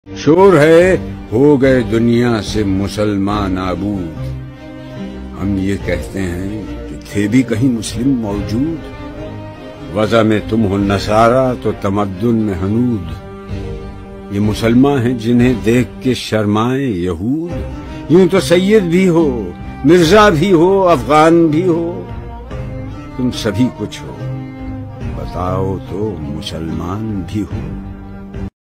शोर है हो गए दुनिया से मुसलमान आबूद। हम ये कहते हैं कि थे भी कहीं मुस्लिम मौजूद। वज़ा में तुम हो नसारा तो तमद्दुन में हनूद। ये मुसलमान हैं जिन्हें देख के शर्माए यहूद। यूं तो सैयद भी हो, मिर्जा भी हो, अफगान भी हो, तुम सभी कुछ हो, बताओ तो मुसलमान भी हो।